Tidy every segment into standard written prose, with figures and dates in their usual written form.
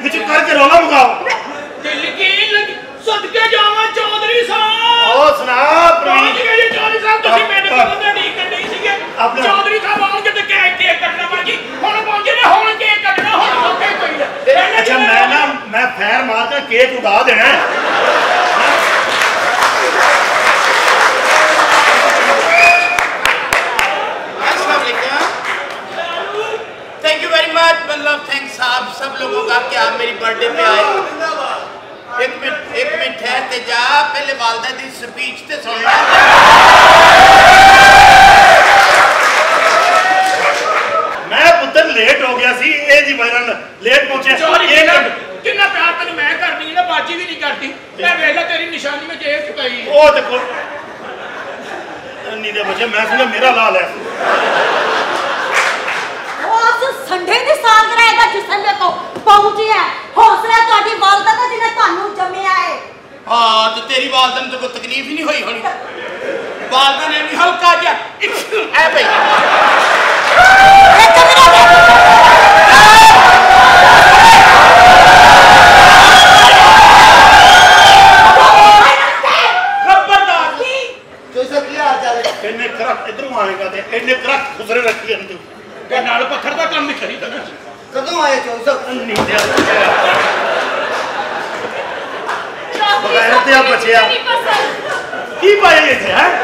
विच करके रौला मुकाओ दिल की लगी सदके जावा चौधरी साहब ओ सुना पहुंच गए जी चौधरी साहब तुसी मेरे को बंदा नहीं करनी सीगे चौधरी साहब आउणगे ते केक कटना बाजी हुण पहुंचे ने हुण केक कटना हुण मौके कोई नहीं अच्छा मैं फैर मार के केक उड़ा देना थैंक यू वेरी मच मतलब थैंक्स साहब सब लोगों का कि आप मेरी बर्थडे पे आए एक मिनट ठहरते जा पहले वालदा दी स्पीच ते सुन ले मैं पुत्र लेट हो गया सी ए जी वजह लेट पहुंचे कितना प्यार तेन मैं करनी है ना बाजी भी नहीं करती मैं वेला तेरी निशानी में जेब च पई ओ देखो नहीं दे बच्चे मैं सुना मेरा लाल है संडे की सालगिरह दा जिसले तो पहुंची है हौसला तोड़ी वालदा दा जिने तानू जम्मिया है हां तो तेरी वालदा ने तो कोई तकलीफ ही नहीं हुई होनी वालदा ने भी हल्का जा ए भाई खबरदार तो सब क्या हाल चाल है इन्ने करक इधरों आएगा ते इन्ने करक खुसरे रखी है ते नाल पत्थर दा काम भी खरीद ना कदों आए चो सब नहीं दे बगैर ते आप बचिया की पाए ये थे हैं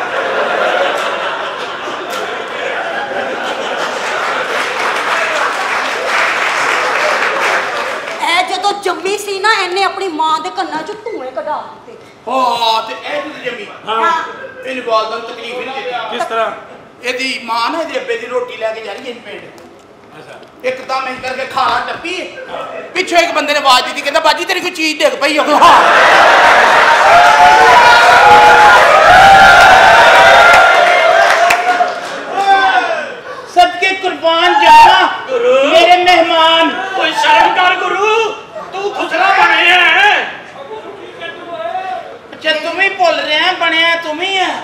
ए जदों जम्मी सी ना इन्ने अपनी मां दे कन्ना च धुएं कढा दित्ते हां ते ए जम्मी हां इन वालदा ने तकलीफ नहीं दी किस तरह एदी मां ना एदे अब्बे दी रोटी लेके जा रही है पिंड अच्छा एकदम इंज करके खाना टप्पी पिछे एक बंदे ने आवाज दी कहंदा बाजी तेरी कोई चीज देख पई हो हां सबके कुर्बान जावा मेरे मेहमान कोई शर्म कर गुरु तू खुसरा बने है अच्छा तुम ही भूल रहे हैं बने तुम ही है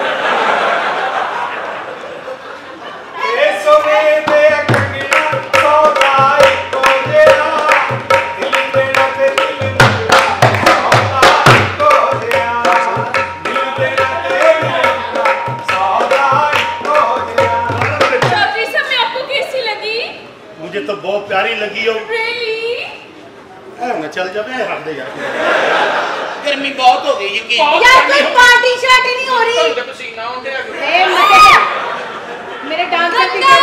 सोने दे कन्या सौदाई को देना दिल देना ते दिल सौदाई को देना दिल देना ते सौदाई को देना चौधरी साहब मैं आपको कैसी लगी मुझे तो बहुत प्यारी लगी हो रियली ना चल जा मैं रख दे यार गर्मी बहुत हो गई यकीन यार कोई पार्टी शार्टी नहीं हो रही तो पसीना आउंदे आ ए मजे मेरे डांस के पीछे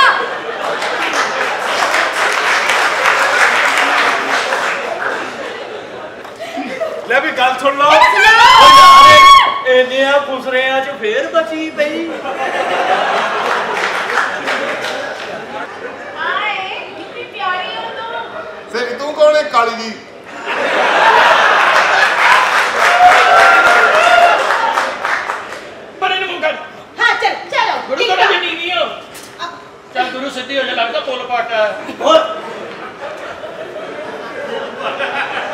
ले भी गल सुन लो इन्ने खुसरियां च फिर बची पई हाय कितनी प्यारी हो तुम फिर तू कौन है काली दी बने ने मुंगल हां चल चलो गुरु तो नहीं नहीं हो चल गुरु सीधी हो जा लगता पुल पाटा